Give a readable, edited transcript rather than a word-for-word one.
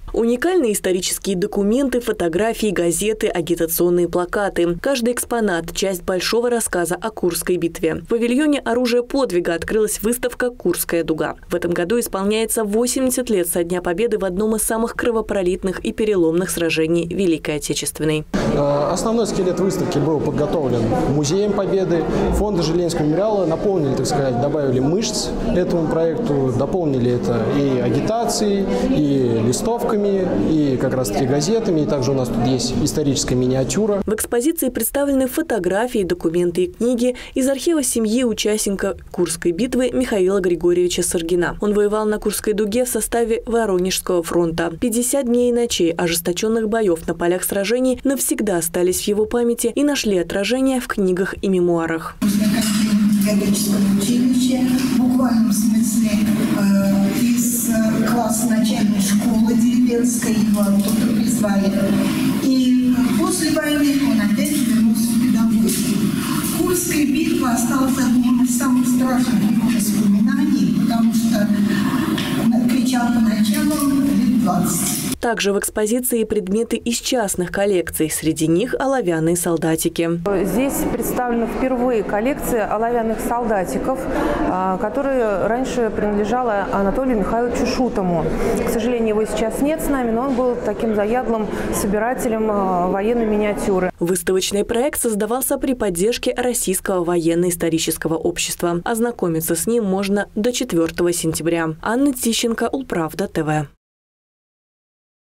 Уникальные исторические документы, фотографии, газеты, агитационные плакаты. Каждый экспонат – часть большого рассказа о Курской битве. В павильоне оружия подвига открылась выставка «Курская дуга». В этом году исполняется 80 лет со Дня Победы в одном из самых кровопролитных и переломных сражений Великой Отечественной. Основной скелет выставки был подготовлен Музеем Победы. Фонды Жиленского мемориала наполнили, так сказать, добавили мышц этому проекту, дополнили это и агитацией, и листовками, и как раз-таки газетами. И также у нас тут есть историческая миниатюра. В экспозиции представлены фотографии, документы и книги из архива семьи участника Курской битвы Михаила Григорьевича Саргина. Он воевал на Курской дуге в составе Воронежского фронта. 50 дней и ночей ожесточенных боев на полях сражений навсегда остались в его памяти и нашли отражение в книгах и мемуарах. Педагогическом училище, в буквальном смысле из класса начальной школы деревенской, его оттуда призвали. И после войны он опять вернулся в педагогику. Курская битва осталась одним из самых страшных его воспоминаний, потому что он кричал по ночам лет 20. Также в экспозиции предметы из частных коллекций. Среди них оловянные солдатики. Здесь представлена впервые коллекция оловянных солдатиков, которая раньше принадлежала Анатолию Михайловичу Шутому. К сожалению, его сейчас нет с нами, но он был таким заядлым собирателем военной миниатюры. Выставочный проект создавался при поддержке Российского военно-исторического общества. Ознакомиться с ним можно до 4 сентября. Анна Тищенко, Улправда ТВ.